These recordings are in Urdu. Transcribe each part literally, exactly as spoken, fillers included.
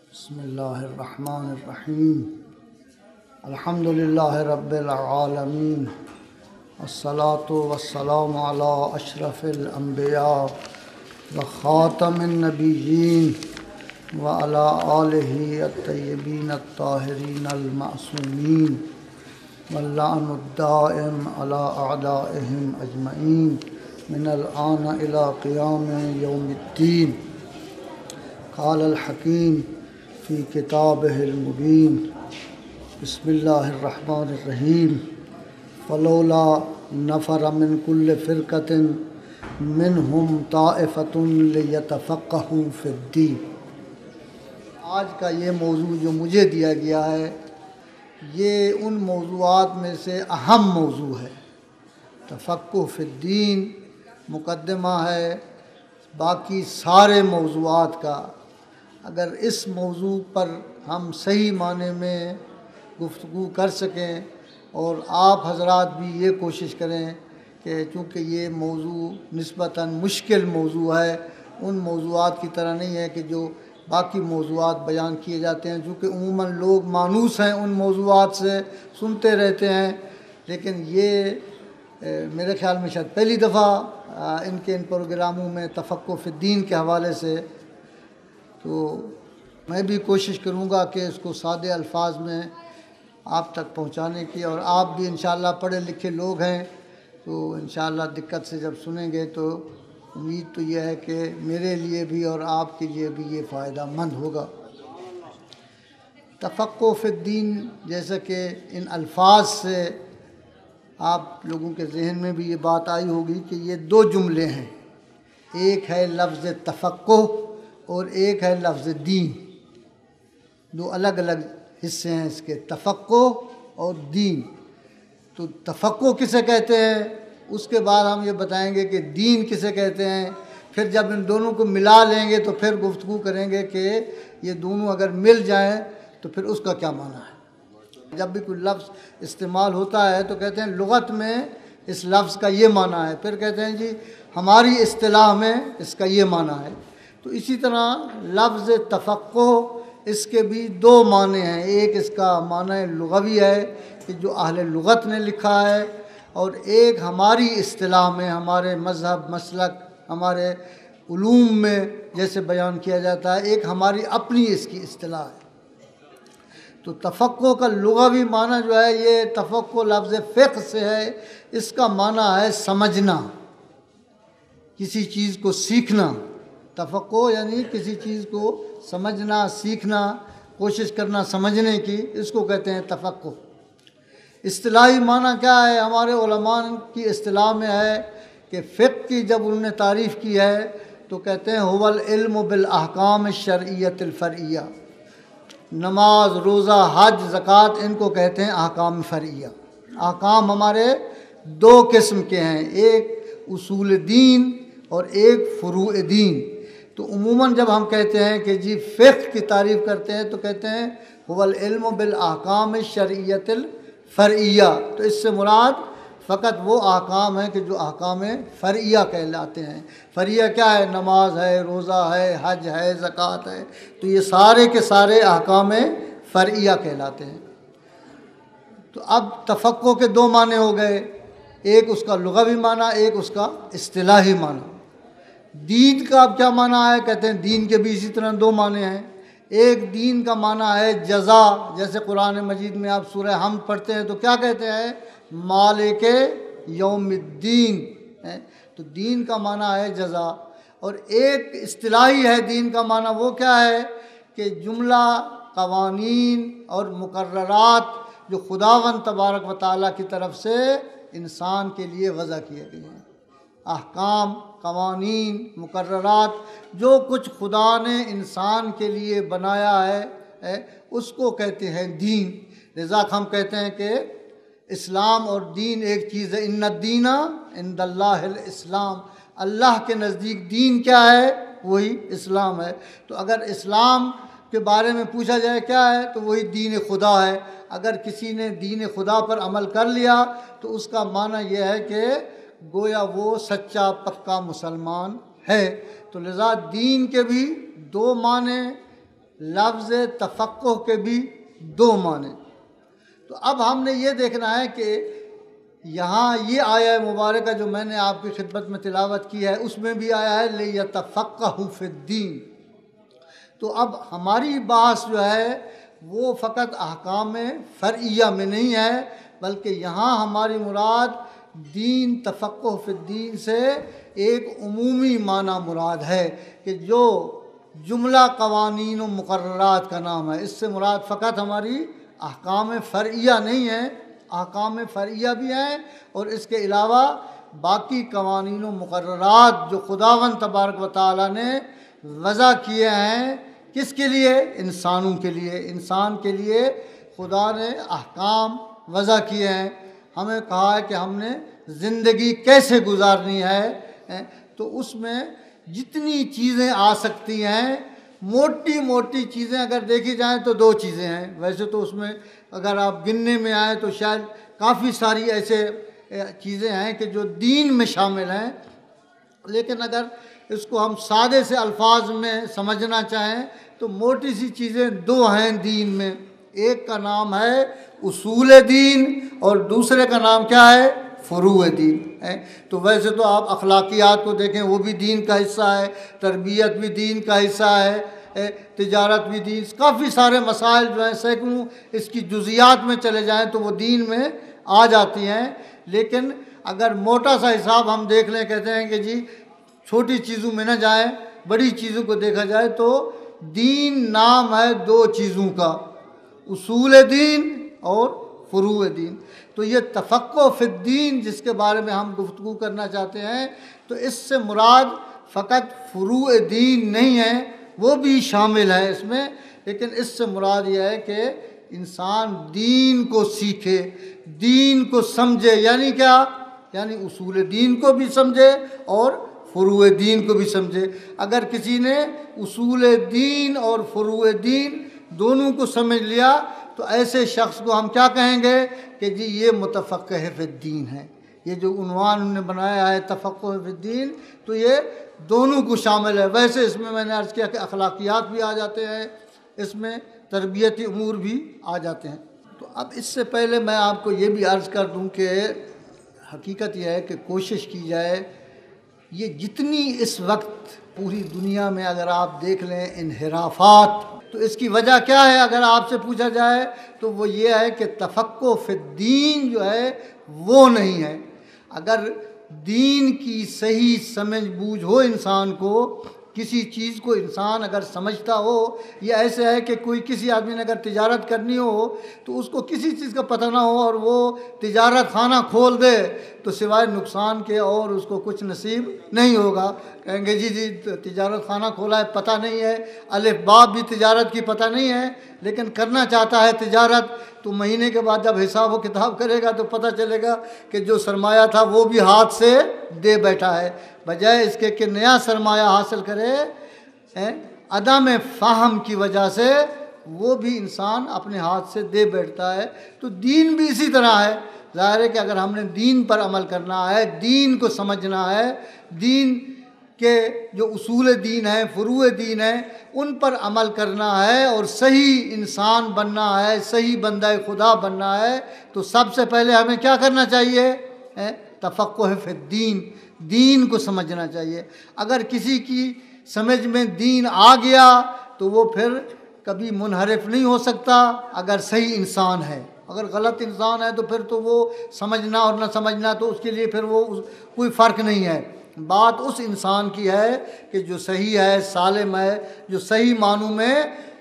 بسم اللہ الرحمن الرحیم الحمد للہ رب العالمین والصلاة والسلام علی اشرف الانبیاء وخاتم النبیین وعلی آلہ الطیبین الطاہرین المعصومین واللعن الدائم علی اعدائہم اجمعین من الآن الی قیام یوم الدین۔ قال الحکیم فی کتابہ المبین بسم اللہ الرحمن الرحیم فلولا نفر من کل فرقۃ منہم طائفۃ لیتفقہوا فی الدین۔ آج کا یہ موضوع جو مجھے دیا گیا ہے یہ ان موضوعات میں سے اہم موضوع ہے۔ تفقہ فی الدین مقدمہ ہے باقی سارے موضوعات کا۔ اگر اس موضوع پر ہم صحیح معنی میں گفتگو کر سکیں اور آپ حضرات بھی یہ کوشش کریں کہ چونکہ یہ موضوع نسبتاً مشکل موضوع ہے، ان موضوعات کی طرح نہیں ہے کہ جو باقی موضوعات بیان کیے جاتے ہیں، چونکہ عموماً لوگ مانوس ہیں ان موضوعات سے، سنتے رہتے ہیں، لیکن یہ میرے خیال میں شاید پہلی دفعہ ان کے ان پروگراموں میں تفقہ فی الدین کے حوالے سے، تو میں بھی کوشش کروں گا کہ اس کو سادے الفاظ میں آپ تک پہنچانے کی، اور آپ بھی انشاءاللہ پڑھے لکھے لوگ ہیں تو انشاءاللہ دقت سے جب سنیں گے تو امید تو یہ ہے کہ میرے لیے بھی اور آپ کے لیے بھی یہ فائدہ مند ہوگا۔ تفقہ فی الدین جیسا کہ ان الفاظ سے آپ لوگوں کے ذہن میں بھی یہ بات آئی ہوگی کہ یہ دو جملے ہیں، ایک ہے لفظ تفقہ اور ایک ہے لفظ دین، دو الگ الگ حصے ہیں اس کے، تفقہ اور دین۔ تو تفقہ کسے کہتے ہیں اس کے بعد ہم یہ بتائیں گے کہ دین کسے کہتے ہیں، پھر جب ان دونوں کو ملا لیں گے تو پھر گفتگو کریں گے کہ یہ دونوں اگر مل جائیں تو پھر اس کا کیا معنی ہے۔ جب بھی کوئی لفظ استعمال ہوتا ہے تو کہتے ہیں لغت میں اس لفظ کا یہ معنی ہے، پھر کہتے ہیں جی ہماری اصطلاح میں اس کا یہ معنی ہے۔ تو اسی طرح لفظ تفقہ اس کے بھی دو معنی ہیں، ایک اس کا معنی لغوی ہے کہ جو اہل لغت نے لکھا ہے، اور ایک ہماری اصطلاح میں، ہمارے مذہب، مسلک، ہمارے علوم میں جیسے بیان کیا جاتا ہے، ایک ہماری اپنی اس کی اصطلاح ہے۔ تو تفقہ کا لغوی معنی جو ہے یہ تفقہ لفظ فقہ سے ہے، اس کا معنی ہے سمجھنا، کسی چیز کو سیکھنا۔ تفقہ یعنی کسی چیز کو سمجھنا، سیکھنا، کوشش کرنا سمجھنے کی، اس کو کہتے ہیں تفقہ۔ اصطلاحی معنی کیا ہے؟ ہمارے علماء کی اصطلاح میں ہے کہ فقہ کی جب انہوں نے تعریف کی ہے تو کہتے ہیں هو العلم بالاحکام الشرعیۃ الفرعیہ۔ نماز، روزہ، حج، زکوٰۃ ان کو کہتے ہیں احکام فرعیہ۔ احکام ہمارے دو قسم کے ہیں، ایک اصول دین اور ایک فروع دین۔ تو عموماً جب ہم کہتے ہیں کہ جی فقہ کی تعریف کرتے ہیں تو کہتے ہیں هو العلم بالاحکام الشرعیۃ الفرعیہ، تو اس سے مراد فقط وہ احکام ہیں کہ جو احکام فرعیہ کہلاتے ہیں۔ فرعیہ کیا ہے؟ نماز ہے، روزہ ہے، حج ہے، زکوٰۃ ہے، تو یہ سارے کے سارے احکام فرعیہ کہلاتے ہیں۔ تو اب تفقہ کے دو معنی ہو گئے، ایک اس کا لغوی معنی، ایک اس کا اصطلاحی معنی۔ دین کا اب کیا معنی ہے؟ کہتے ہیں دین کے بھی اسی طرح دو معنی ہیں۔ ایک دین کا معنی ہے جزا، جیسے قرآن مجید میں آپ سورہ حمد پڑھتے ہیں تو کیا کہتے ہیں؟ مالک یوم الدین، تو دین کا معنی ہے جزا۔ اور ایک اصطلاحی ہے دین کا معنی، وہ کیا ہے کہ جملہ قوانین اور مقررات جو خداوند تبارک و تعالیٰ کی طرف سے انسان کے لیے وضع کیے گئے ہیں، احکام، قوانین، مقررات، جو کچھ خدا نے انسان کے لیے بنایا ہے اس کو کہتے ہیں دین۔ لذا ہم کہتے ہیں کہ اسلام اور دین ایک چیز ہے۔ ان الدین عند اللہ الاسلام، اللہ کے نزدیک دین کیا ہے؟ وہی اسلام ہے۔ تو اگر اسلام کے بارے میں پوچھا جائے کیا ہے تو وہی دین خدا ہے۔ اگر کسی نے دین خدا پر عمل کر لیا تو اس کا معنی یہ ہے کہ گویا وہ سچا پکا مسلمان ہے۔ تو لذا دین کے بھی دو معنی لفظ تفقہ کے بھی دو معنی۔ تو اب ہم نے یہ دیکھنا ہے کہ یہاں یہ آیہ مبارکہ جو میں نے آپ کی خدمت میں تلاوت کی ہے اس میں بھی آیا ہے لِیَتَفَقَّهُوا فِی الدِّین۔ تو اب ہماری بحث جو ہے وہ فقط احکام فرعیہ میں نہیں ہے، بلکہ یہاں ہماری مراد دین تفقہ فی الدین سے ایک عمومی معنی مراد ہے کہ جو جملہ قوانین و مقررات کا نام ہے، اس سے مراد فقط ہماری احکام فرعیہ نہیں ہے، احکام فرعیہ بھی ہیں اور اس کے علاوہ باقی قوانین و مقررات جو خداوند تبارک و تعالیٰ نے وضع کیے ہیں، کس کے لیے؟ انسانوں کے لیے۔ انسان کے لیے خدا نے احکام وضع کیے ہیں، ہمیں کہا ہے کہ ہم نے زندگی کیسے گزارنی ہے، تو اس میں جتنی چیزیں آ سکتی ہیں، موٹی موٹی چیزیں اگر دیکھی جائیں تو دو چیزیں ہیں۔ ویسے تو اس میں اگر آپ گننے میں آئیں تو شاید کافی ساری ایسے چیزیں ہیں کہ جو دین میں شامل ہیں، لیکن اگر اس کو ہم سادے سے الفاظ میں سمجھنا چاہیں تو موٹی سی چیزیں دو ہیں دین میں۔ ایک کا نام ہے اصول دین اور دوسرے کا نام کیا ہے؟ فروع دین ہے۔ تو ویسے تو آپ اخلاقیات کو دیکھیں، وہ بھی دین کا حصہ ہے، تربیت بھی دین کا حصہ ہے، تجارت بھی دین، کافی سارے مسائل جو ہیں سینکڑوں اس کی جزیات میں چلے جائیں تو وہ دین میں آ جاتی ہیں۔ لیکن اگر موٹا سا حساب ہم دیکھ لیں، کہتے ہیں کہ جی چھوٹی چیزوں میں نہ جائیں، بڑی چیزوں کو دیکھا جائے تو دین نام ہے دو چیزوں کا، اصول دین اور فروع دین۔ تو یہ تفقہ فی الدین جس کے بارے میں ہم گفتگو کرنا چاہتے ہیں، تو اس سے مراد فقط فروع دین نہیں ہے، وہ بھی شامل ہے اس میں، لیکن اس سے مراد یہ ہے کہ انسان دین کو سیکھے، دین کو سمجھے، یعنی کیا؟ یعنی اصول دین کو بھی سمجھے اور فروع دین کو بھی سمجھے۔ اگر کسی نے اصول دین اور فروع دین دونوں کو سمجھ لیا تو ایسے شخص کو ہم کیا کہیں گے کہ جی یہ متفقہ فی الدین ہے۔ یہ جو عنوان انہوں نے بنایا ہے تفقہ فی الدین، تو یہ دونوں کو شامل ہے۔ ویسے اس میں میں نے عرض کیا کہ اخلاقیات بھی آ جاتے ہیں، اس میں تربیتی امور بھی آ جاتے ہیں۔ تو اب اس سے پہلے میں آپ کو یہ بھی عرض کر دوں کہ حقیقت یہ ہے کہ کوشش کی جائے، یہ جتنی اس وقت پوری دنیا میں اگر آپ دیکھ لیں انحرافات، تو اس کی وجہ کیا ہے اگر آپ سے پوچھا جائے تو وہ یہ ہے کہ تفقہ فی الدین جو ہے وہ نہیں ہے۔ اگر دین کی صحیح سمجھ بوجھ ہو انسان کو، کسی چیز کو انسان اگر سمجھتا ہو، یہ ایسے ہے کہ کوئی کسی آدمی نے اگر تجارت کرنی ہو تو اس کو کسی چیز کا پتہ نہ ہو اور وہ تجارت خانہ کھول دے تو سوائے نقصان کے اور اس کو کچھ نصیب نہیں ہوگا۔ کہیں گے جی جی تجارت خانہ کھولا ہے، پتہ نہیں ہے، الف باب بھی تجارت کی پتہ نہیں ہے، لیکن کرنا چاہتا ہے تجارت، تو مہینے کے بعد جب حساب و کتاب کرے گا تو پتہ چلے گا کہ جو سرمایہ تھا وہ بھی ہاتھ سے دے بیٹھا ہے، بجائے اس کے کہ نیا سرمایہ حاصل کرے۔ عدم فہم کی وجہ سے وہ بھی انسان اپنے ہاتھ سے دے بیٹھتا ہے۔ تو دین بھی اسی طرح ہے۔ ظاہر ہے کہ اگر ہم نے دین پر عمل کرنا ہے، دین کو سمجھنا ہے، دین کے جو اصول دین ہیں، فروع دین ہیں، ان پر عمل کرنا ہے اور صحیح انسان بننا ہے، صحیح بندہ خدا بننا ہے، تو سب سے پہلے ہمیں کیا کرنا چاہیے؟ تفقہ فی الدین، دین کو سمجھنا چاہیے۔ اگر کسی کی سمجھ میں دین آ گیا تو وہ پھر کبھی منحرف نہیں ہو سکتا اگر صحیح انسان ہے۔ اگر غلط انسان ہے تو پھر تو وہ سمجھنا اور نہ سمجھنا تو اس کے لیے پھر وہ کوئی فرق نہیں ہے۔ بات اس انسان کی ہے کہ جو صحیح ہے، سالم ہے، جو صحیح معنوں میں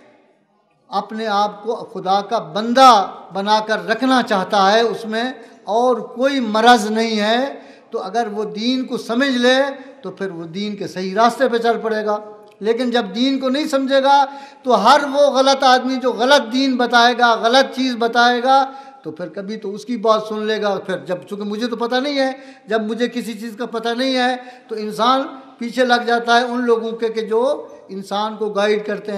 اپنے آپ کو خدا کا بندہ بنا کر رکھنا چاہتا ہے، اس میں اور کوئی مرض نہیں ہے، تو اگر وہ دین کو سمجھ لے تو پھر وہ دین کے صحیح راستے پہ چل پڑے گا۔ لیکن جب دین کو نہیں سمجھے گا تو ہر وہ غلط آدمی جو غلط دین بتائے گا، غلط چیز بتائے گا، تو پھر کبھی تو اس کی بات سن لے گا، پھر جب چونکہ مجھے تو پتہ نہیں ہے، جب مجھے کسی چیز کا پتہ نہیں ہے تو انسان پیچھے لگ جاتا ہے ان لوگوں کے کہ جو انسان کو گائیڈ کرتے ہیں۔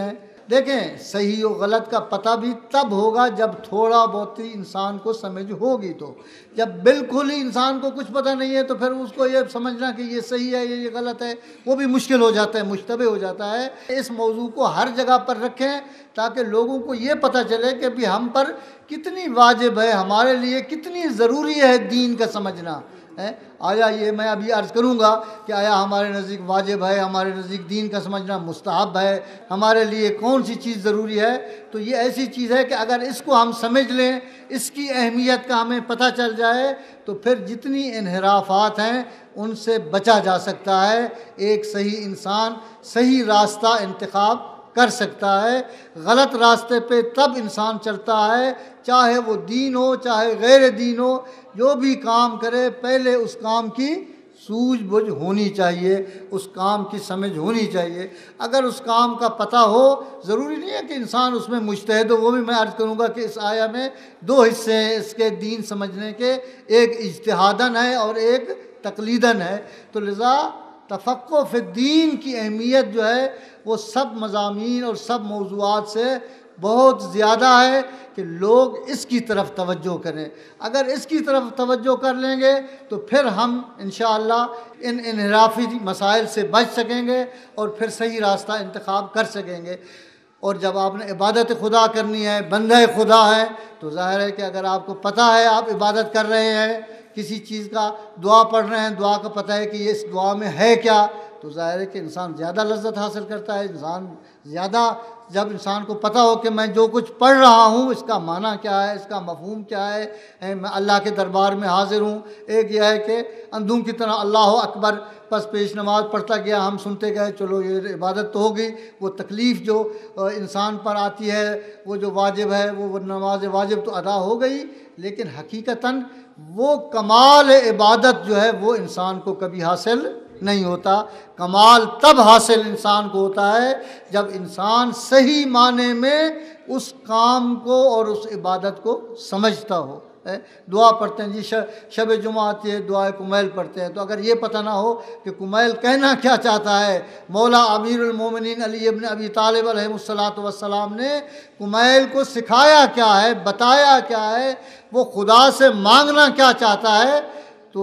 دیکھیں صحیح و غلط کا پتہ بھی تب ہوگا جب تھوڑا بہت ہی انسان کو سمجھ ہوگی، تو جب بالکل ہی انسان کو کچھ پتہ نہیں ہے تو پھر اس کو یہ سمجھنا کہ یہ صحیح ہے یہ غلط ہے وہ بھی مشکل ہو جاتا ہے، مشتبہ ہو جاتا ہے۔ اس موضوع کو ہر جگہ پر رکھیں تاکہ لوگوں کو یہ پتہ چلے کہ بھی ہم پر کتنی واجب ہے، ہمارے لیے کتنی ضروری ہے دین کا سمجھنا ہے۔ آیا یہ میں ابھی عرض کروں گا کہ آیا ہمارے نزدیک واجب ہے، ہمارے نزدیک دین کا سمجھنا مستحب ہے، ہمارے لیے کون سی چیز ضروری ہے؟ تو یہ ایسی چیز ہے کہ اگر اس کو ہم سمجھ لیں، اس کی اہمیت کا ہمیں پتہ چل جائے تو پھر جتنی انحرافات ہیں ان سے بچا جا سکتا ہے، ایک صحیح انسان صحیح راستہ انتخاب کر سکتا ہے۔ غلط راستے پہ تب انسان چلتا ہے، چاہے وہ دین ہو چاہے غیر دین ہو، جو بھی کام کرے پہلے اس کام کی سوجھ بوجھ ہونی چاہیے، اس کام کی سمجھ ہونی چاہیے۔ اگر اس کام کا پتہ ہو، ضروری نہیں ہے کہ انسان اس میں مجتہد ہو، وہ بھی میں عرض کروں گا کہ اس آیا میں دو حصے ہیں اس کے دین سمجھنے کے، ایک اجتہاداً ہے اور ایک تقلیداً ہے۔ تو لذا تفقہ فی الدین کی اہمیت جو ہے وہ سب مضامین اور سب موضوعات سے بہت زیادہ ہے کہ لوگ اس کی طرف توجہ کریں۔ اگر اس کی طرف توجہ کر لیں گے تو پھر ہم انشاءاللہ ان انحرافی مسائل سے بچ سکیں گے اور پھر صحیح راستہ انتخاب کر سکیں گے۔ اور جب آپ نے عبادت خدا کرنی ہے، بندہ خدا ہے، تو ظاہر ہے کہ اگر آپ کو پتہ ہے آپ عبادت کر رہے ہیں کسی چیز کا، دعا پڑھ رہے ہیں، دعا کا پتہ ہے کہ یہ اس دعا میں ہے کیا، تو ظاہر ہے کہ انسان زیادہ لذت حاصل کرتا ہے۔ انسان زیادہ جب انسان کو پتہ ہو کہ میں جو کچھ پڑھ رہا ہوں اس کا معنی کیا ہے، اس کا مفہوم کیا ہے، میں اللہ کے دربار میں حاضر ہوں۔ ایک یہ ہے کہ اندھوں کی طرح اللہ اکبر بس پیش نماز پڑھتا گیا، ہم سنتے گئے، چلو یہ عبادت تو ہوگی۔ وہ تکلیف جو انسان پر آتی ہے، وہ جو واجب ہے، وہ نماز واجب تو ادا ہو گئی، لیکن حقیقتاً وہ کمال عبادت جو ہے وہ انسان کو کبھی حاصل نہیں ہوتا۔ کمال تب حاصل انسان کو ہوتا ہے جب انسان صحیح معنی میں اس کام کو اور اس عبادت کو سمجھتا ہو۔ دعا پڑھتے ہیں جی، شب جمعہ آتی ہے دعائے کمیل پڑھتے ہیں، تو اگر یہ پتہ نہ ہو کہ کمیل کہنا کیا چاہتا ہے، مولا امیر المومنین علی ابن ابی طالب علیہ الصلاۃ والسلام نے کمیل کو سکھایا کیا ہے، بتایا کیا ہے، وہ خدا سے مانگنا کیا چاہتا ہے، تو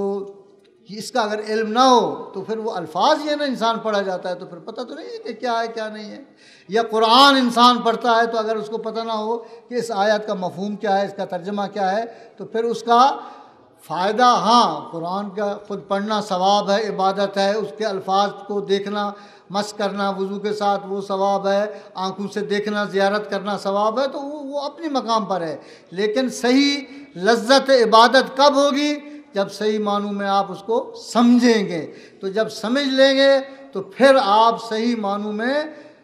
اس کا اگر علم نہ ہو تو پھر وہ الفاظ یہ نا انسان پڑھا جاتا ہے تو پھر پتہ تو نہیں ہے کہ کیا ہے کیا نہیں ہے۔ یا قرآن انسان پڑھتا ہے تو اگر اس کو پتہ نہ ہو کہ اس آیت کا مفہوم کیا ہے، اس کا ترجمہ کیا ہے، تو پھر اس کا فائدہ، ہاں قرآن کا خود پڑھنا ثواب ہے، عبادت ہے، اس کے الفاظ کو دیکھنا، مس کرنا وضو کے ساتھ وہ ثواب ہے، آنکھوں سے دیکھنا زیارت کرنا ثواب ہے، تو وہ وہ اپنی مقام پر ہے۔ لیکن صحیح لذت عبادت کب ہوگی؟ جب صحیح معنوں میں آپ اس کو سمجھیں گے۔ تو جب سمجھ لیں گے تو پھر آپ صحیح معنوں میں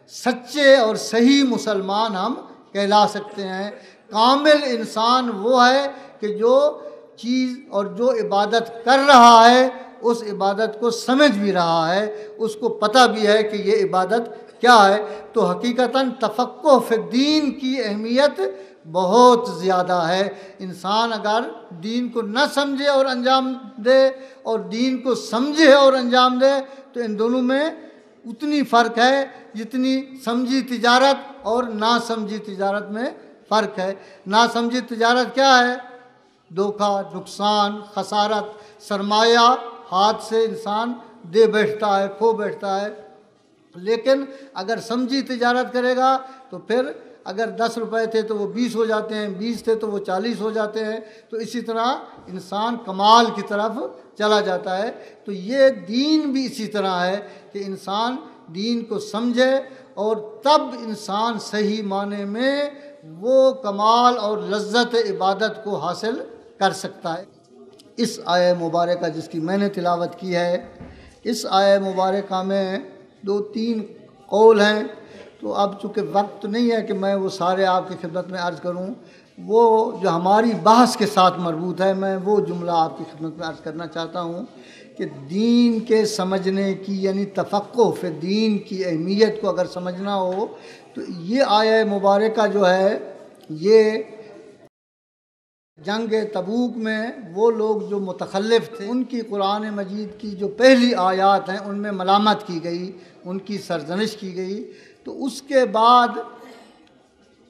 سچے اور صحیح مسلمان ہم کہلا سکتے ہیں۔ کامل انسان وہ ہے کہ جو چیز اور جو عبادت کر رہا ہے اس عبادت کو سمجھ بھی رہا ہے، اس کو پتہ بھی ہے کہ یہ عبادت کیا ہے۔ تو حقیقتاً تفقہ فی الدین کی اہمیت بہت زیادہ ہے۔ انسان اگر دین کو نہ سمجھے اور انجام دے اور دین کو سمجھے اور انجام دے تو ان دونوں میں اتنی فرق ہے جتنی سمجھی تجارت اور نہ سمجھی تجارت میں فرق ہے۔ نہ سمجھی تجارت کیا ہے؟ دھوکہ، نقصان، خسارت، سرمایہ ہاتھ سے انسان دے بیٹھتا ہے، کھو بیٹھتا ہے۔ لیکن اگر سمجھی تجارت کرے گا تو پھر اگر دس روپے تھے تو وہ بیس ہو جاتے ہیں، بیس تھے تو وہ چالیس ہو جاتے ہیں، تو اسی طرح انسان کمال کی طرف چلا جاتا ہے۔ تو یہ دین بھی اسی طرح ہے کہ انسان دین کو سمجھے اور تب انسان صحیح معنی میں وہ کمال اور لذت عبادت کو حاصل کر سکتا ہے۔ اس آیہ مبارکہ جس کی میں نے تلاوت کی ہے، اس آیہ مبارکہ میں دو تین قول ہیں، تو اب چونکہ وقت تو نہیں ہے کہ میں وہ سارے آپ کی خدمت میں عرض کروں، وہ جو ہماری بحث کے ساتھ مربوط ہے، میں وہ جملہ آپ کی خدمت میں عرض کرنا چاہتا ہوں کہ دین کے سمجھنے کی یعنی تفقہ فی دین کی اہمیت کو اگر سمجھنا ہو تو یہ آیہ مبارکہ جو ہے یہ جنگ تبوک میں وہ لوگ جو متخلف تھے ان کی قرآن مجید کی جو پہلی آیات ہیں ان میں ملامت کی گئی، ان کی سرزنش کی گئی۔ تو اس کے بعد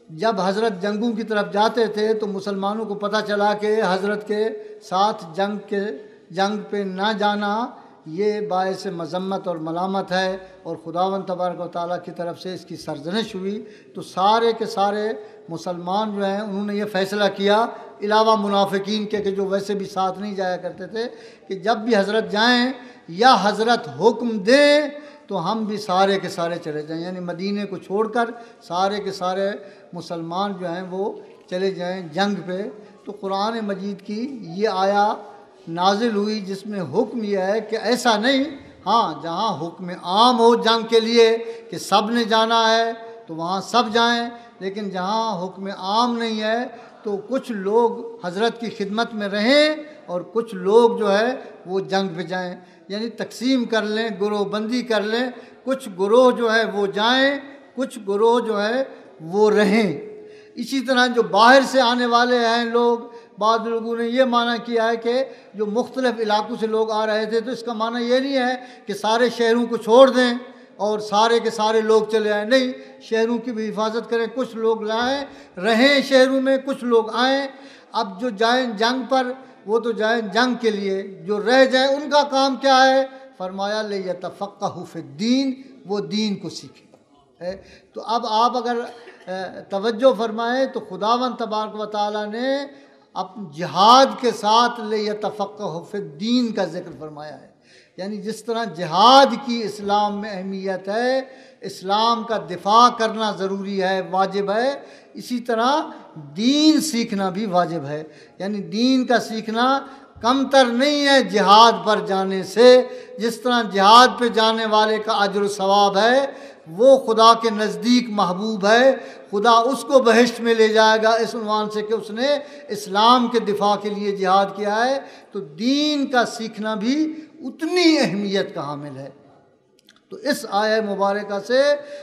جب حضرت جنگوں کی طرف جاتے تھے تو مسلمانوں کو پتہ چلا کہ حضرت کے ساتھ جنگ کے جنگ پہ نہ جانا یہ باعث مذمت اور ملامت ہے، اور خداوند تبارک و تعالیٰ کی طرف سے اس کی سرزنش ہوئی، تو سارے کے سارے مسلمان جو ہیں انہوں نے یہ فیصلہ کیا، علاوہ منافقین کے کہ جو ویسے بھی ساتھ نہیں جایا کرتے تھے، کہ جب بھی حضرت جائیں یا حضرت حکم دیں تو ہم بھی سارے کے سارے چلے جائیں، یعنی مدینے کو چھوڑ کر سارے کے سارے مسلمان جو ہیں وہ چلے جائیں جنگ پہ۔ تو قرآن مجید کی یہ آیا نازل ہوئی جس میں حکم یہ ہے کہ ایسا نہیں، ہاں جہاں حکم عام ہو جنگ کے لیے کہ سب نے جانا ہے تو وہاں سب جائیں، لیکن جہاں حکم عام نہیں ہے تو کچھ لوگ حضرت کی خدمت میں رہیں اور کچھ لوگ جو ہے وہ جنگ پہ جائیں، یعنی تقسیم کر لیں، گروہ بندی کر لیں، کچھ گروہ جو ہے وہ جائیں، کچھ گروہ جو ہے وہ رہیں۔ اسی طرح جو باہر سے آنے والے ہیں لوگ، بعض لوگوں نے یہ معنی کیا ہے کہ جو مختلف علاقوں سے لوگ آ رہے تھے، تو اس کا معنی یہ نہیں ہے کہ سارے شہروں کو چھوڑ دیں اور سارے کے سارے لوگ چلے آئیں، نہیں، شہروں کی بھی حفاظت کریں، کچھ لوگ لائیں رہیں شہروں میں، کچھ لوگ آئیں۔ اب جو جائیں جنگ پر وہ تو جائیں جنگ کے لیے، جو رہ جائیں ان کا کام کیا ہے؟ فرمایا لِیَتَفَقَّهُوا فِی الدِّین، وہ دین کو سیکھیں۔ تو اب آپ اگر توجہ فرمائیں تو خداوند تبارک و تعالیٰ نے اب جہاد کے ساتھ لِیَتَفَقَّهُوا فِی الدِّین کا ذکر فرمایا ہے، یعنی جس طرح جہاد کی اسلام میں اہمیت ہے، اسلام کا دفاع کرنا ضروری ہے، واجب ہے، اسی طرح دین سیکھنا بھی واجب ہے، یعنی دین کا سیکھنا کمتر نہیں ہے جہاد پر جانے سے۔ جس طرح جہاد پہ جانے والے کا اجر و ثواب ہے، وہ خدا کے نزدیک محبوب ہے، خدا اس کو بہشت میں لے جائے گا اس عنوان سے کہ اس نے اسلام کے دفاع کے لیے جہاد کیا ہے، تو دین کا سیکھنا بھی اتنی اہمیت کا حامل ہے۔ تو اس آیہ مبارکہ سے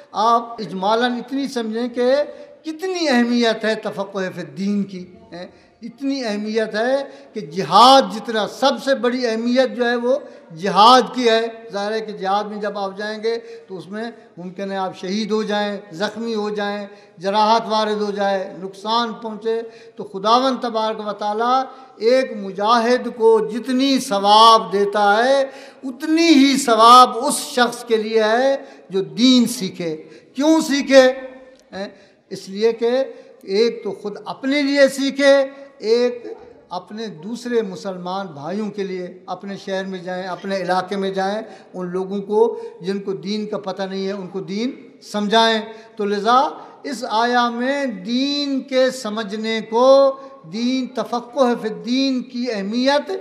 آپ اجمالاً اتنی سمجھیں کہ کتنی اہمیت ہے تفقہ فی الدین کی، اتنی اہمیت ہے کہ جہاد جتنا، سب سے بڑی اہمیت جو ہے وہ جہاد کی ہے۔ ظاہر ہے کہ جہاد میں جب آپ جائیں گے تو اس میں ممکن ہے آپ شہید ہو جائیں، زخمی ہو جائیں، جراحت وارد ہو جائے، نقصان پہنچے، تو خداوند تبارک و تعالیٰ ایک مجاہد کو جتنی ثواب دیتا ہے اتنی ہی ثواب اس شخص کے لیے ہے جو دین سیکھے۔ کیوں سیکھے؟ اس لیے کہ ایک تو خود اپنے لیے سیکھے، ایک اپنے دوسرے مسلمان بھائیوں کے لیے، اپنے شہر میں جائیں، اپنے علاقے میں جائیں، ان لوگوں کو جن کو دین کا پتہ نہیں ہے ان کو دین سمجھائیں۔ تو لذا اس آیا میں دین کے سمجھنے کو، دین تفقہ فی الدین کی اہمیت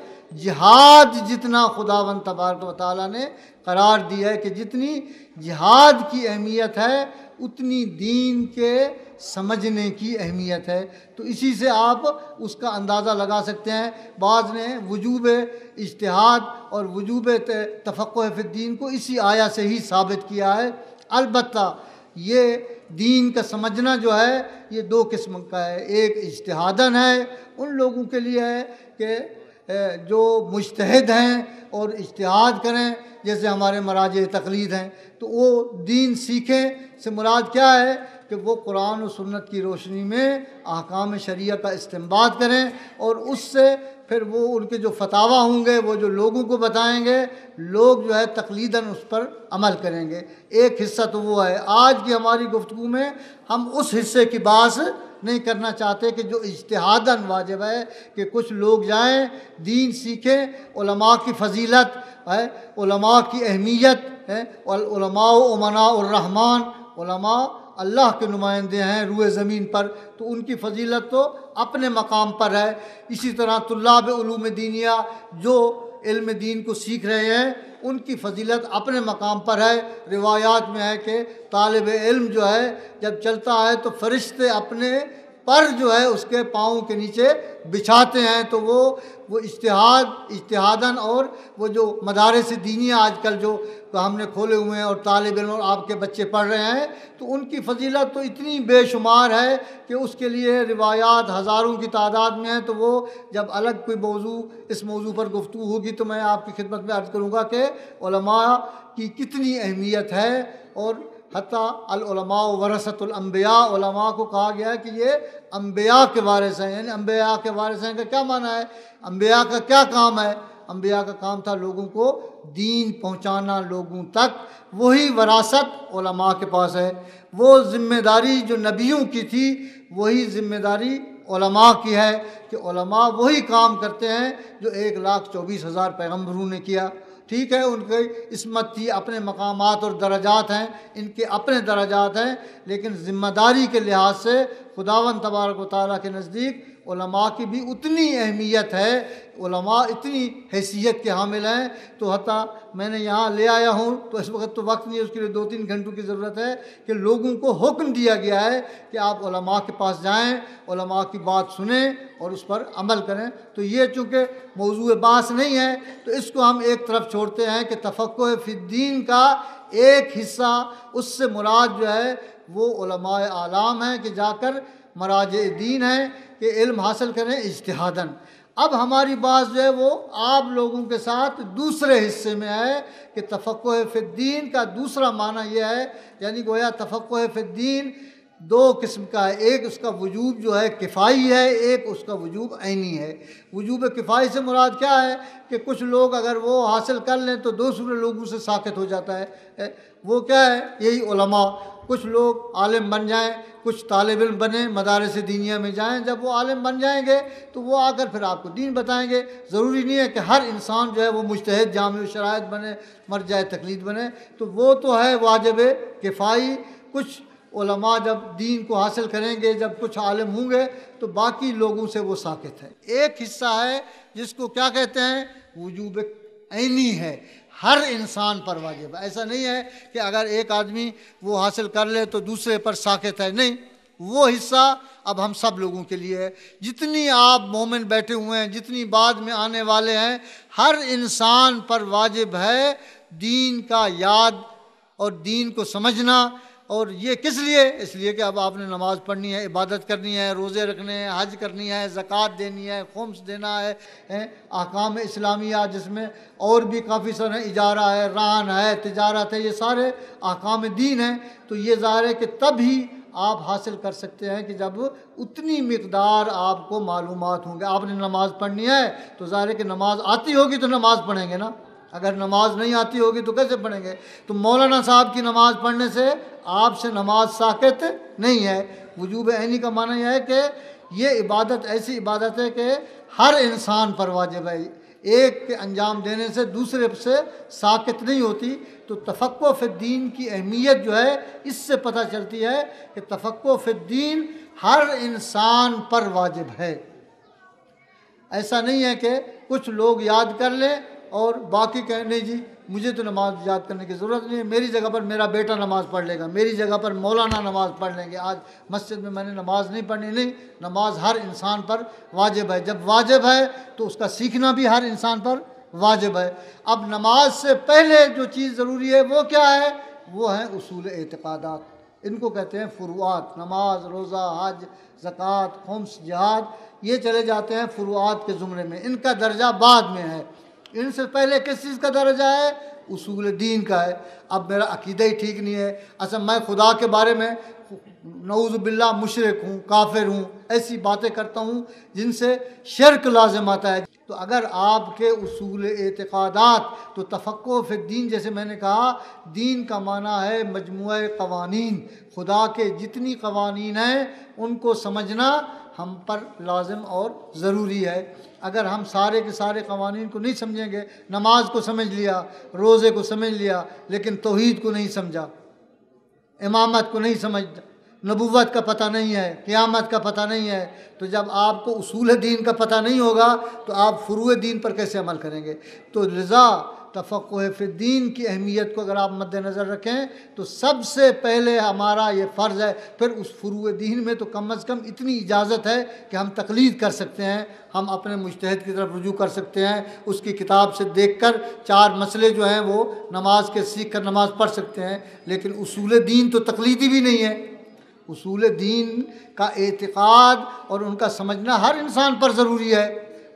جہاد جتنا خداوند تبارک و تعالیٰ نے قرار دیا ہے کہ جتنی جہاد کی اہمیت ہے اتنی دین کے سمجھنے کی اہمیت ہے۔ تو اسی سے آپ اس کا اندازہ لگا سکتے ہیں۔ بعض نے وجوب اجتہاد اور وجوب تفقہ فی الدین کو اسی آیا سے ہی ثابت کیا ہے۔ البتہ یہ دین کا سمجھنا جو ہے یہ دو قسم کا ہے، ایک اجتہاداً ہے، ان لوگوں کے لیے ہے کہ جو مجتہد ہیں اور اجتہاد کریں، جیسے ہمارے مراجع تقلید ہیں، تو وہ دین سیکھیں سے مراد کیا ہے کہ وہ قرآن و سنت کی روشنی میں احکام شریعہ کا استنباط کریں، اور اس سے پھر وہ ان کے جو فتاویٰ ہوں گے وہ جو لوگوں کو بتائیں گے، لوگ جو ہے تقلیداً اس پر عمل کریں گے۔ ایک حصہ تو وہ ہے۔ آج کی ہماری گفتگو میں ہم اس حصے کی بات نہیں کرنا چاہتے کہ جو اجتہاداً واجب ہے کہ کچھ لوگ جائیں، دین سیکھیں، علماء کی فضیلت ہے، علماء کی اہمیت ہے، علماء امناء الرحمن، علماء اللہ کے نمائندے ہیں روئے زمین پر، تو ان کی فضیلت تو اپنے مقام پر ہے۔ اسی طرح طلاب علوم دینیہ جو علم دین کو سیکھ رہے ہیں ان کی فضیلت اپنے مقام پر ہے۔ روایات میں ہے کہ طالب علم جو ہے جب چلتا ہے تو فرشتے اپنے پر جو ہے اس کے پاؤں کے نیچے بچھاتے ہیں، تو وہ وہ اجتہاد اجتہاداً، اور وہ جو مدارس دینی آج کل جو ہم نے کھولے ہوئے ہیں اور طالب علم اور آپ کے بچے پڑھ رہے ہیں، تو ان کی فضیلت تو اتنی بے شمار ہے کہ اس کے لیے روایات ہزاروں کی تعداد میں ہیں۔ تو وہ جب الگ کوئی موضوع اس موضوع پر گفتگو ہوگی تو میں آپ کی خدمت میں عرض کروں گا کہ علماء کی کتنی اہمیت ہے اور حتیٰ العلماء ورثۃ الانبیاء، علماء کو کہا گیا ہے کہ یہ انبیاء کے وارث ہیں۔ یعنی انبیاء کے وارث ہیں کا کیا معنی ہے؟ انبیاء کا کیا کام ہے؟ انبیاء کا کام تھا لوگوں کو دین پہنچانا لوگوں تک، وہی وراثت علماء کے پاس ہے۔ وہ ذمہ داری جو نبیوں کی تھی وہی ذمہ داری علماء کی ہے کہ علماء وہی کام کرتے ہیں جو ایک لاکھ چوبیس ہزار پیغمبروں نے کیا۔ ٹھیک ہے، ان کی عصمت تھی، اپنے مقامات اور درجات ہیں، ان کے اپنے درجات ہیں، لیکن ذمہ داری کے لحاظ سے خداوند تبارک و تعالیٰ کے نزدیک علماء کی بھی اتنی اہمیت ہے، علماء اتنی حیثیت کے حامل ہیں۔ تو حتیٰ میں نے یہاں لے آیا ہوں تو اس وقت تو وقت نہیں ہے، اس کے لیے دو تین گھنٹوں کی ضرورت ہے کہ لوگوں کو حکم دیا گیا ہے کہ آپ علماء کے پاس جائیں، علماء کی بات سنیں اور اس پر عمل کریں۔ تو یہ چونکہ موضوع بحث نہیں ہے تو اس کو ہم ایک طرف چھوڑتے ہیں کہ تفقہ فی الدین کا ایک حصہ، اس سے مراد جو ہے وہ علماء اعلام ہیں کہ جا کر مراجع دین ہیں کہ علم حاصل کریں اجتہاداً۔ اب ہماری بات جو ہے وہ آپ لوگوں کے ساتھ دوسرے حصے میں ہے کہ تفقہ فی الدین کا دوسرا معنی یہ ہے، یعنی گویا تفقہ فی الدین دو قسم کا ہے۔ ایک اس کا وجوب جو ہے کفائی ہے، ایک اس کا وجوب عینی ہے۔ وجوب کفائی سے مراد کیا ہے کہ کچھ لوگ اگر وہ حاصل کر لیں تو دوسرے لوگوں سے ساکت ہو جاتا ہے۔ وہ کیا ہے؟ یہی علماء۔ کچھ لوگ عالم بن جائیں، کچھ طالب علم بنیں، مدارس دینیہ میں جائیں، جب وہ عالم بن جائیں گے تو وہ آ کر پھر آپ کو دین بتائیں گے۔ ضروری نہیں ہے کہ ہر انسان جو ہے وہ مجتہد جامع الشرائط بنے، مرجع تقلید بنے، تو وہ تو ہے واجب کفائی۔ کچھ علماء جب دین کو حاصل کریں گے، جب کچھ عالم ہوں گے تو باقی لوگوں سے وہ ساکت ہے۔ ایک حصہ ہے جس کو کیا کہتے ہیں؟ وجوب عینی ہے، ہر انسان پر واجب ہے۔ ایسا نہیں ہے کہ اگر ایک آدمی وہ حاصل کر لے تو دوسرے پر ساکت ہے، نہیں، وہ حصہ اب ہم سب لوگوں کے لیے ہے۔ جتنی آپ مومن بیٹھے ہوئے ہیں، جتنی بعد میں آنے والے ہیں، ہر انسان پر واجب ہے دین کا یاد اور دین کو سمجھنا۔ اور یہ کس لیے؟ اس لیے کہ اب آپ نے نماز پڑھنی ہے، عبادت کرنی ہے، روزے رکھنے ہیں، حج کرنی ہے، زکوٰۃ دینی ہے، خمس دینا ہے، احکام اسلامیہ جس میں اور بھی کافی سارے ہیں، اجارہ ہے، رہن ہے، تجارت ہے، یہ سارے احکام دین ہیں۔ تو یہ ظاہر ہے کہ تب ہی آپ حاصل کر سکتے ہیں کہ جب اتنی مقدار آپ کو معلومات ہوں گے۔ آپ نے نماز پڑھنی ہے تو ظاہر ہے کہ نماز آتی ہوگی تو نماز پڑھیں گے نا، اگر نماز نہیں آتی ہوگی تو کیسے پڑھیں گے؟ تو مولانا صاحب کی نماز پڑھنے سے آپ سے نماز ساکت نہیں ہے۔ وجوب عینی کا معنی یہ ہے کہ یہ عبادت ایسی عبادت ہے کہ ہر انسان پر واجب ہے، ایک کے انجام دینے سے دوسرے سے ساکت نہیں ہوتی۔ تو تفقہ فی الدین کی اہمیت جو ہے اس سے پتہ چلتی ہے کہ تفقہ فی الدین ہر انسان پر واجب ہے۔ ایسا نہیں ہے کہ کچھ لوگ یاد کر لیں اور باقی کہیں نہیں جی مجھے تو نماز یاد کرنے کی ضرورت نہیں ہے، میری جگہ پر میرا بیٹا نماز پڑھ لے گا، میری جگہ پر مولانا نماز پڑھ لیں گے، آج مسجد میں میں نے نماز نہیں پڑھنی۔ نہیں، نماز ہر انسان پر واجب ہے۔ جب واجب ہے تو اس کا سیکھنا بھی ہر انسان پر واجب ہے۔ اب نماز سے پہلے جو چیز ضروری ہے وہ کیا ہے؟ وہ ہیں اصول اعتقادات، ان کو کہتے ہیں فروعات۔ نماز، روزہ، حج، زکوٰۃ، خمس، جہاد، یہ چلے جاتے ہیں فروعات کے زمرے میں، ان کا درجہ بعد میں ہے۔ ان سے پہلے کس چیز کا درجہ ہے؟ اصول دین کا ہے۔ اب میرا عقیدہ ہی ٹھیک نہیں ہے، اصل میں خدا کے بارے میں نعوذ باللہ مشرک ہوں، کافر ہوں، ایسی باتیں کرتا ہوں جن سے شرک لازم آتا ہے۔ تو اگر آپ کے اصول اعتقادات، تو تفقہ فی الدین جیسے میں نے کہا، دین کا معنی ہے مجموعہ قوانین، خدا کے جتنی قوانین ہیں ان کو سمجھنا ہم پر لازم اور ضروری ہے۔ اگر ہم سارے کے سارے قوانین کو نہیں سمجھیں گے، نماز کو سمجھ لیا، روزے کو سمجھ لیا، لیکن توحید کو نہیں سمجھا، امامت کو نہیں سمجھا، نبوت کا پتہ نہیں ہے، قیامت کا پتہ نہیں ہے، تو جب آپ کو اصول دین کا پتہ نہیں ہوگا تو آپ فروع دین پر کیسے عمل کریں گے؟ تو لذا تفقہ فی الدین کی اہمیت کو اگر آپ مد نظر رکھیں تو سب سے پہلے ہمارا یہ فرض ہے۔ پھر اس فروع دین میں تو کم از کم اتنی اجازت ہے کہ ہم تقلید کر سکتے ہیں، ہم اپنے مجتہد کی طرف رجوع کر سکتے ہیں، اس کی کتاب سے دیکھ کر چار مسئلے جو ہیں وہ نماز کے سیکھ کر نماز پڑھ سکتے ہیں، لیکن اصول دین تو تقلیدی بھی نہیں ہے۔ اصول دین کا اعتقاد اور ان کا سمجھنا ہر انسان پر ضروری ہے۔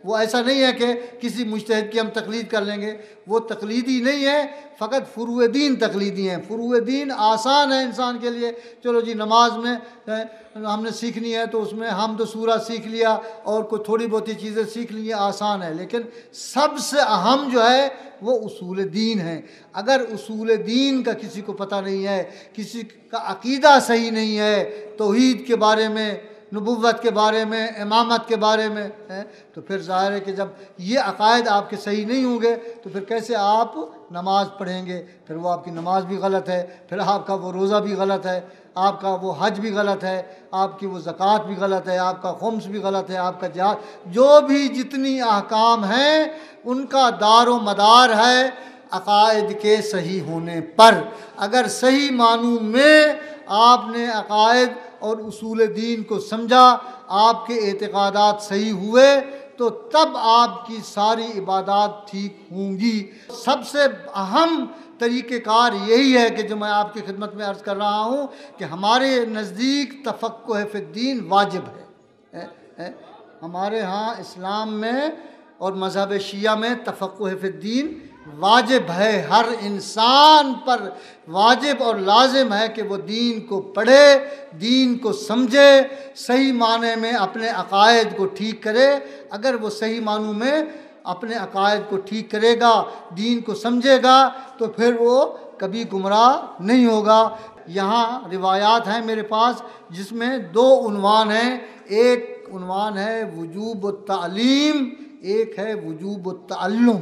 وہ ایسا نہیں ہے کہ کسی مجتہد کی ہم تقلید کر لیں گے، وہ تقلیدی نہیں ہے، فقط فروع دین تقلیدی ہیں۔ فروع دین آسان ہے انسان کے لیے، چلو جی نماز میں ہم نے سیکھنی ہے تو اس میں حمد و سورہ سیکھ لیا اور کوئی تھوڑی بہت چیزیں سیکھ لی ہیں، آسان ہے، لیکن سب سے اہم جو ہے وہ اصول دین ہے۔ اگر اصول دین کا کسی کو پتہ نہیں ہے، کسی کا عقیدہ صحیح نہیں ہے، توحید کے بارے میں، نبوت کے بارے میں، امامت کے بارے میں ہے، تو پھر ظاہر ہے کہ جب یہ عقائد آپ کے صحیح نہیں ہوں گے تو پھر کیسے آپ نماز پڑھیں گے؟ پھر وہ آپ کی نماز بھی غلط ہے، پھر آپ کا وہ روزہ بھی غلط ہے، آپ کا وہ حج بھی غلط ہے، آپ کی وہ زکوٰۃ بھی غلط ہے، آپ کا خمس بھی غلط ہے، آپ کا جہاد، جو بھی جتنی احکام ہیں ان کا دار و مدار ہے عقائد کے صحیح ہونے پر۔ اگر صحیح معنوں میں آپ نے عقائد اور اصول دین کو سمجھا، آپ کے اعتقادات صحیح ہوئے، تو تب آپ کی ساری عبادات ٹھیک ہوں گی۔ سب سے اہم طریقہ کار یہی ہے کہ جو میں آپ کی خدمت میں عرض کر رہا ہوں کہ ہمارے نزدیک تفقہ فی الدین واجب ہے۔ ہمارے ہاں اسلام میں اور مذہب شیعہ میں تفقہ فی الدین واجب ہے، ہر انسان پر واجب اور لازم ہے کہ وہ دین کو پڑھے، دین کو سمجھے، صحیح معنی میں اپنے عقائد کو ٹھیک کرے۔ اگر وہ صحیح معنوں میں اپنے عقائد کو ٹھیک کرے گا، دین کو سمجھے گا، تو پھر وہ کبھی گمراہ نہیں ہوگا۔ یہاں روایات ہیں میرے پاس جس میں دو عنوان ہیں، ایک عنوان ہے وجوب التعلیم، ایک ہے وجوب التعلم۔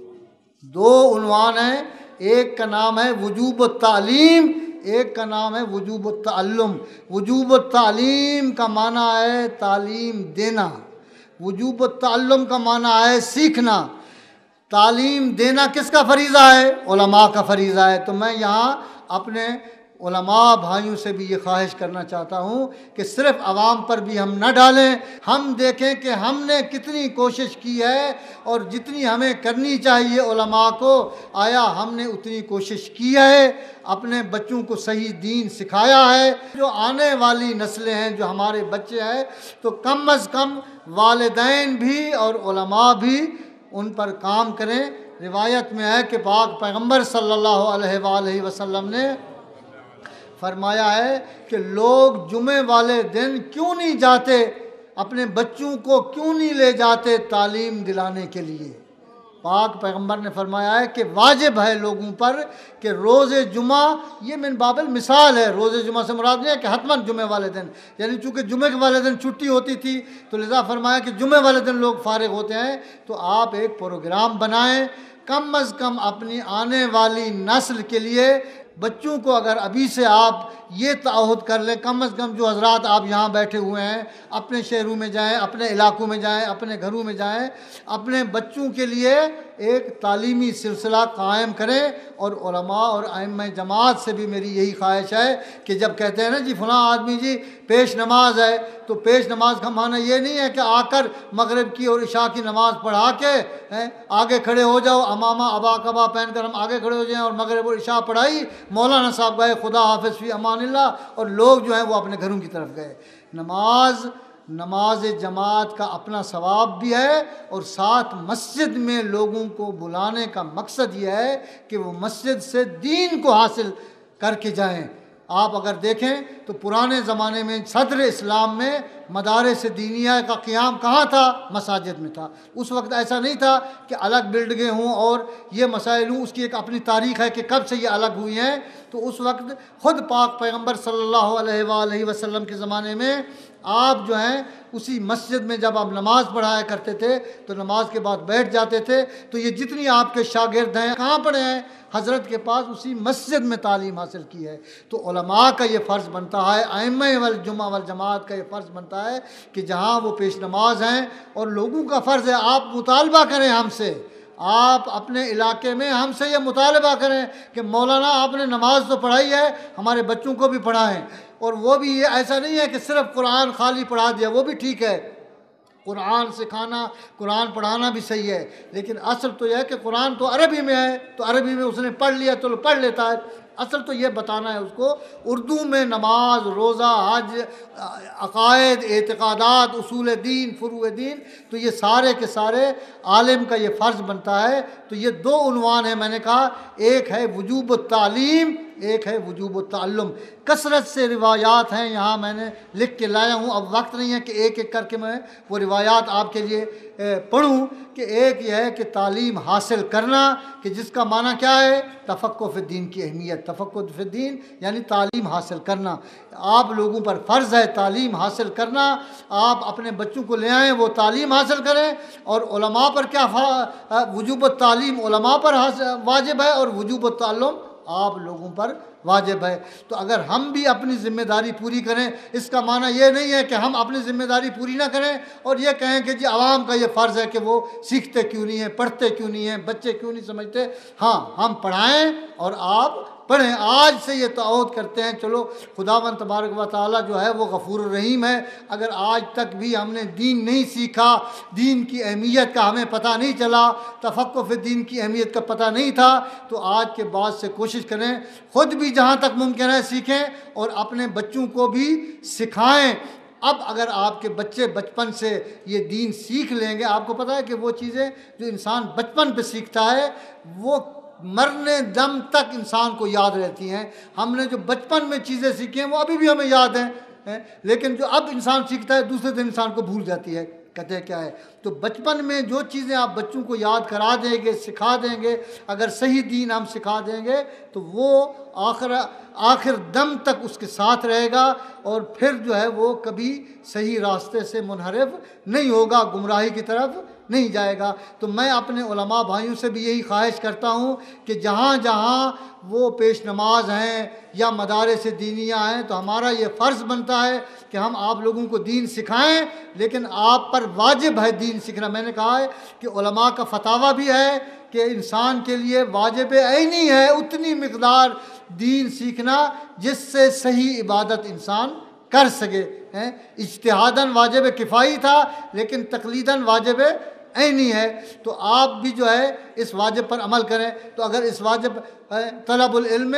دو عنوان ہیں، ایک کا نام ہے وجوب التعلیم، ایک کا نام ہے وجوب التعلم۔ وجوب التعلیم کا معنی ہے تعلیم دینا، وجوب التعلم کا معنی ہے سیکھنا۔ تعلیم دینا کس کا فریضہ ہے؟ علماء کا فریضہ ہے۔ تو میں یہاں اپنے علماء بھائیوں سے بھی یہ خواہش کرنا چاہتا ہوں کہ صرف عوام پر بھی ہم نہ ڈالیں، ہم دیکھیں کہ ہم نے کتنی کوشش کی ہے اور جتنی ہمیں کرنی چاہیے علماء کو، آیا ہم نے اتنی کوشش کی ہے؟ اپنے بچوں کو صحیح دین سکھایا ہے؟ جو آنے والی نسلیں ہیں، جو ہمارے بچے ہیں، تو کم از کم والدین بھی اور علماء بھی ان پر کام کریں۔ روایت میں ہے کہ پاک پیغمبر صلی اللہ علیہ وآلہ وسلم نے فرمایا ہے کہ لوگ جمعے والے دن کیوں نہیں جاتے، اپنے بچوں کو کیوں نہیں لے جاتے تعلیم دلانے کے لیے؟ پاک پیغمبر نے فرمایا ہے کہ واجب ہے لوگوں پر کہ روز جمعہ، یہ من باب المثال ہے، روز جمعہ سے مراد نہیں ہے کہ حتماً جمعے والے دن، یعنی چونکہ جمعے کے والے دن چھٹی ہوتی تھی تو لذا فرمایا کہ جمعے والے دن لوگ فارغ ہوتے ہیں، تو آپ ایک پروگرام بنائیں، کم از کم اپنی آنے والی نسل کے لیے بچوں کو اگر ابھی سے آپ یہ تعہد کر لیں، کم از کم جو حضرات آپ یہاں بیٹھے ہوئے ہیں اپنے شہروں میں جائیں، اپنے علاقوں میں جائیں، اپنے گھروں میں جائیں، اپنے بچوں کے لیے ایک تعلیمی سلسلہ قائم کریں۔ اور علماء اور ائمہ جماعت سے بھی میری یہی خواہش ہے کہ جب کہتے ہیں نا جی فلاں آدمی جی پیش نماز ہے، تو پیش نماز کا معنی یہ نہیں ہے کہ آ کر مغرب کی اور عشاء کی نماز پڑھا کے آگے کھڑے ہو جاؤ، امامہ ابا کبا پہن کر ہم آگے کھڑے ہو جائیں اور مغرب اور عشاء پڑھائی، مولانا صاحب گئے، خدا حافظ فی امان اللہ، اور لوگ جو ہیں وہ اپنے گھروں کی طرف گئے۔ نماز نماز جماعت کا اپنا ثواب بھی ہے، اور ساتھ مسجد میں لوگوں کو بلانے کا مقصد یہ ہے کہ وہ مسجد سے دین کو حاصل کر کے جائیں۔ آپ اگر دیکھیں تو پرانے زمانے میں صدر اسلام میں مدارس دینیہ کا قیام کہاں تھا؟ مساجد میں تھا۔ اس وقت ایسا نہیں تھا کہ الگ بلڈنگیں ہوں اور یہ مسائل ہوں، اس کی ایک اپنی تاریخ ہے کہ کب سے یہ الگ ہوئی ہیں۔ تو اس وقت خود پاک پیغمبر صلی اللہ علیہ وآلہ وسلم کے زمانے میں آپ جو ہیں اسی مسجد میں جب آپ نماز پڑھایا کرتے تھے تو نماز کے بعد بیٹھ جاتے تھے، تو یہ جتنی آپ کے شاگرد ہیں کہاں پڑھے ہیں؟ حضرت کے پاس اسی مسجد میں تعلیم حاصل کی ہے۔ تو علماء کا یہ فرض بنتا ہے، ائمہ والجمعہ والجماعت کا یہ فرض بنتا ہے کہ جہاں وہ پیش نماز ہیں، اور لوگوں کا فرض ہے آپ مطالبہ کریں ہم سے، آپ اپنے علاقے میں ہم سے یہ مطالبہ کریں کہ مولانا آپ نے نماز تو پڑھائی ہے، ہمارے بچوں کو بھی پڑھائیں۔ اور وہ بھی یہ ایسا نہیں ہے کہ صرف قرآن خالی پڑھا دیا، وہ بھی ٹھیک ہے، قرآن سکھانا، قرآن پڑھانا بھی صحیح ہے، لیکن اصل تو یہ ہے کہ قرآن تو عربی میں ہے، تو عربی میں اس نے پڑھ لیا تو پڑھ لیتا ہے، اصل تو یہ بتانا ہے اس کو اردو میں نماز، روزہ، حج، عقائد، اعتقادات، اصول دین، فروع دین، تو یہ سارے کے سارے عالم کا یہ فرض بنتا ہے۔ تو یہ دو عنوان ہیں، میں نے کہا ایک ہے وجوب التعلیم، ایک ہے وجوب التعلم۔ کثرت سے روایات ہیں، یہاں میں نے لکھ کے لایا ہوں، اب وقت نہیں ہے کہ ایک ایک کر کے میں وہ روایات آپ کے لیے پڑھوں، کہ ایک یہ ہے کہ تعلیم حاصل کرنا، کہ جس کا معنی کیا ہے؟ تفقہ فی الدین کی اہمیت، تفقہ فی الدین یعنی تعلیم حاصل کرنا۔ آپ لوگوں پر فرض ہے تعلیم حاصل کرنا، آپ اپنے بچوں کو لے آئیں، وہ تعلیم حاصل کریں، اور علماء پر کیا وجوب التعلیم علماء پر واجب ہے، اور وجوب التعلم آپ لوگوں پر واجب ہے۔ تو اگر ہم بھی اپنی ذمہ داری پوری کریں، اس کا معنی یہ نہیں ہے کہ ہم اپنی ذمہ داری پوری نہ کریں اور یہ کہیں کہ جی عوام کا یہ فرض ہے کہ وہ سیکھتے کیوں نہیں ہیں، پڑھتے کیوں نہیں ہیں، بچے کیوں نہیں سمجھتے۔ ہاں، ہم پڑھائیں اور آپ پڑھیں، آج سے یہ تعہد کرتے ہیں۔ چلو خداوند تبارک و تعالیٰ جو ہے وہ غفور الرحیم ہے، اگر آج تک بھی ہم نے دین نہیں سیکھا، دین کی اہمیت کا ہمیں پتہ نہیں چلا، تفقہ فی الدین کی اہمیت کا پتہ نہیں تھا، تو آج کے بعد سے کوشش کریں خود بھی جہاں تک ممکن ہے سیکھیں اور اپنے بچوں کو بھی سکھائیں۔ اب اگر آپ کے بچے بچپن سے یہ دین سیکھ لیں گے، آپ کو پتہ ہے کہ وہ چیزیں جو انسان بچپن پہ سیکھتا ہے وہ مرنے دم تک انسان کو یاد رہتی ہیں۔ ہم نے جو بچپن میں چیزیں سیکھی ہیں وہ ابھی بھی ہمیں یاد ہیں، لیکن جو اب انسان سیکھتا ہے دوسرے دن انسان کو بھول جاتی ہے۔ کہتے کیا ہے؟ تو بچپن میں جو چیزیں آپ بچوں کو یاد کرا دیں گے، سکھا دیں گے، اگر صحیح دین ہم سکھا دیں گے تو وہ آخر آخر دم تک اس کے ساتھ رہے گا، اور پھر جو ہے وہ کبھی صحیح راستے سے منحرف نہیں ہوگا، گمراہی کی طرف نہیں جائے گا۔ تو میں اپنے علماء بھائیوں سے بھی یہی خواہش کرتا ہوں کہ جہاں جہاں وہ پیش نماز ہیں یا مدارس دینیہ ہیں، تو ہمارا یہ فرض بنتا ہے کہ ہم آپ لوگوں کو دین سکھائیں، لیکن آپ پر واجب ہے دین سیکھنا۔ میں نے کہا ہے کہ علماء کا فتاویٰ بھی ہے کہ انسان کے لیے واجب عینی ہے اتنی مقدار دین سیکھنا جس سے صحیح عبادت انسان کر سکے۔ اجتہاداً واجب کفائی تھا، لیکن تقلیداً واجب عینی ہے۔ تو آپ بھی جو ہے اس واجب پر عمل کریں۔ تو اگر اس واجب طلب العلم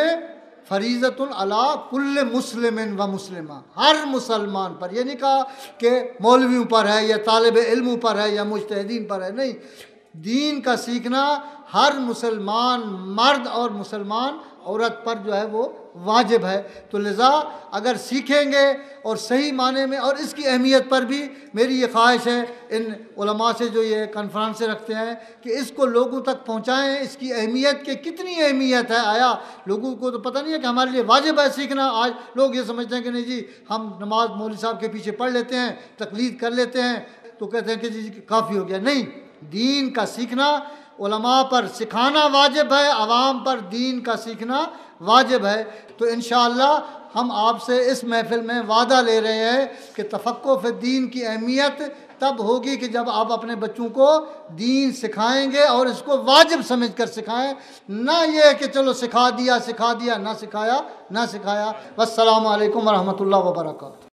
فریضۃ علی کل مسلم و مسلمہ، ہر مسلمان پر، یہ نہیں کہا کہ مولویوں پر ہے یا طالب علموں پر ہے یا مجتہدین پر ہے، نہیں، دین کا سیکھنا ہر مسلمان مرد اور مسلمان عورت پر جو ہے وہ واجب ہے۔ تو لذا اگر سیکھیں گے اور صحیح معنی میں، اور اس کی اہمیت پر بھی میری یہ خواہش ہے ان علماء سے جو یہ کانفرنسیں رکھتے ہیں کہ اس کو لوگوں تک پہنچائیں، اس کی اہمیت کہ کتنی اہمیت ہے۔ آیا لوگوں کو تو پتہ نہیں ہے کہ ہمارے لیے واجب ہے سیکھنا۔ آج لوگ یہ سمجھتے ہیں کہ نہیں جی ہم نماز مولوی صاحب کے پیچھے پڑھ لیتے ہیں، تقلید کر لیتے ہیں، تو کہتے ہیں کہ جی کافی ہو گیا۔ نہیں، دین کا سیکھنا علماء پر سکھانا واجب ہے، عوام پر دین کا سیکھنا واجب ہے۔ تو انشاءاللہ ہم آپ سے اس محفل میں وعدہ لے رہے ہیں کہ تفقہ فی الدین کی اہمیت تب ہوگی کہ جب آپ اپنے بچوں کو دین سکھائیں گے، اور اس کو واجب سمجھ کر سکھائیں، نہ یہ کہ چلو سکھا دیا سکھا دیا نہ سکھایا نہ سکھایا۔ والسلام علیکم ورحمۃ اللہ وبرکاتہ۔